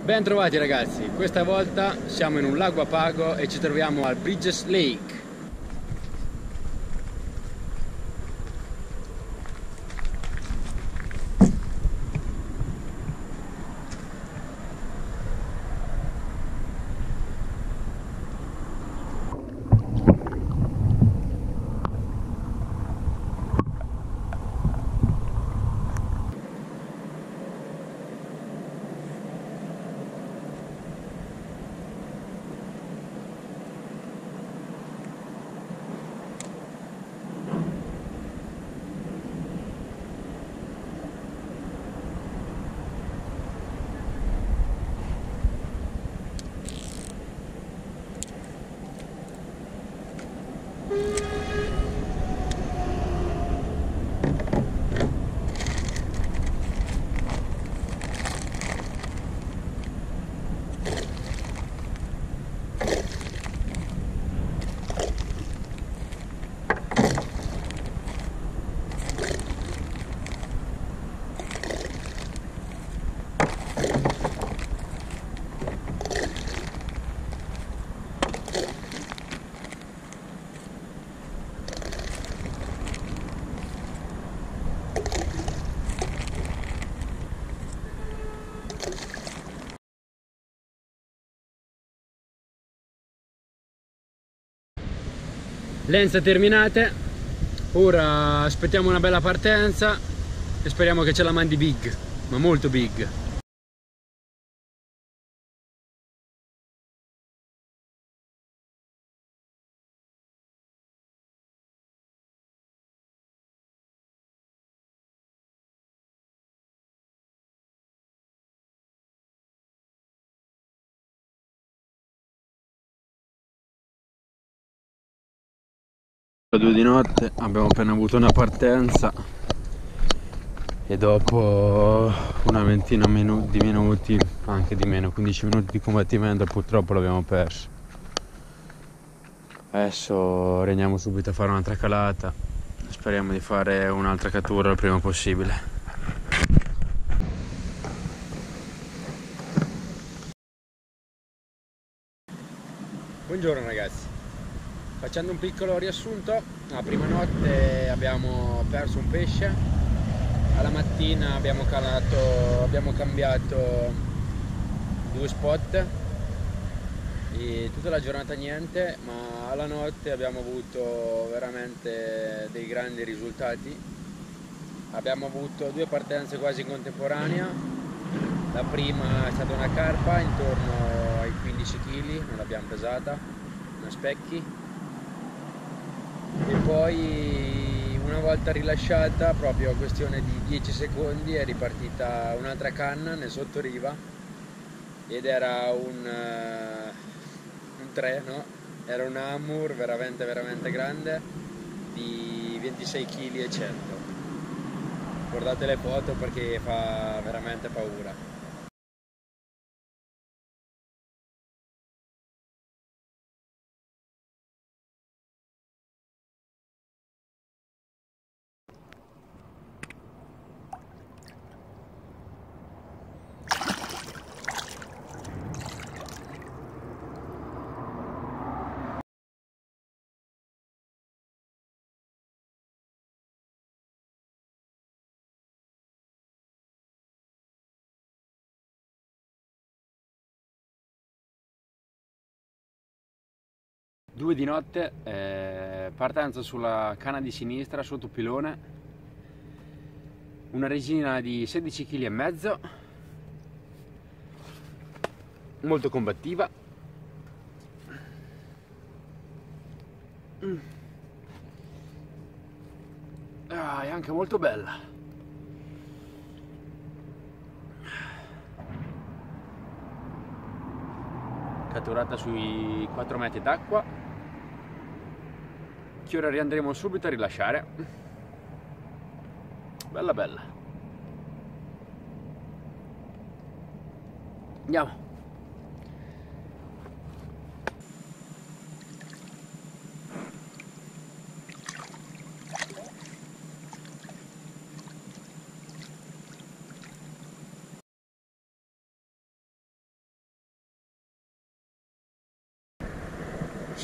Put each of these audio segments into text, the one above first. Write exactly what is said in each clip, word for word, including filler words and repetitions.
Ben trovati ragazzi, questa volta siamo in un lago a Pago e ci troviamo al Bridges Lake. Lenze terminate, ora aspettiamo una bella partenza e speriamo che ce la mandi big, ma molto big. Due di notte, abbiamo appena avuto una partenza e dopo una ventina minu di minuti, anche di meno, quindici minuti di combattimento, purtroppo l'abbiamo perso. Adesso regniamo subito a fare un'altra calata, speriamo di fare un'altra cattura il prima possibile. Buongiorno ragazzi, facendo un piccolo riassunto, la prima notte abbiamo perso un pesce, alla mattina abbiamo calato, abbiamo cambiato due spot e tutta la giornata niente, ma alla notte abbiamo avuto veramente dei grandi risultati. Abbiamo avuto due partenze quasi in contemporanea. La prima è stata una carpa intorno ai quindici chili, non l'abbiamo pesata, una specchi. E poi una volta rilasciata, proprio a questione di dieci secondi, è ripartita un'altra canna nel sottoriva ed era un, uh, un tre, no? Era un Amur veramente veramente grande di ventisei chili e cento. Guardate le foto perché fa veramente paura. Due di notte, eh, partenza sulla canna di sinistra sotto pilone, una resina di sedici chili e mezzo, molto combattiva. Mm. Ah, è anche molto bella. Catturata sui quattro metri d'acqua, che ora riandremo subito a rilasciare. Bella bella. Andiamo.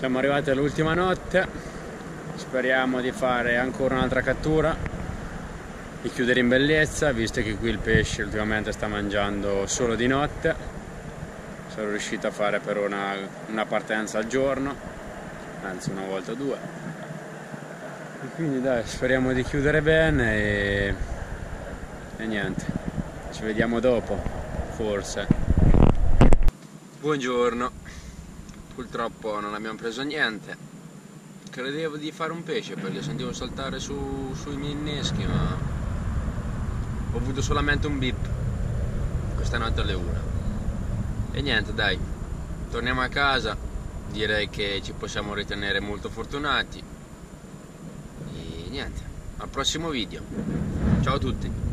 Siamo arrivati all'ultima notte, speriamo di fare ancora un'altra cattura, di chiudere in bellezza, visto che qui il pesce ultimamente sta mangiando solo di notte. Sono riuscito a fare per una, una partenza al giorno, anzi una volta o due. E quindi dai, speriamo di chiudere bene e, e niente, ci vediamo dopo, forse. Buongiorno. Purtroppo non abbiamo preso niente. Credevo di fare un pesce perché sentivo saltare su, sui miei inneschi, ma ho avuto solamente un bip questa notte alle una. E niente, dai, torniamo a casa. Direi che ci possiamo ritenere molto fortunati. E niente, al prossimo video. Ciao a tutti.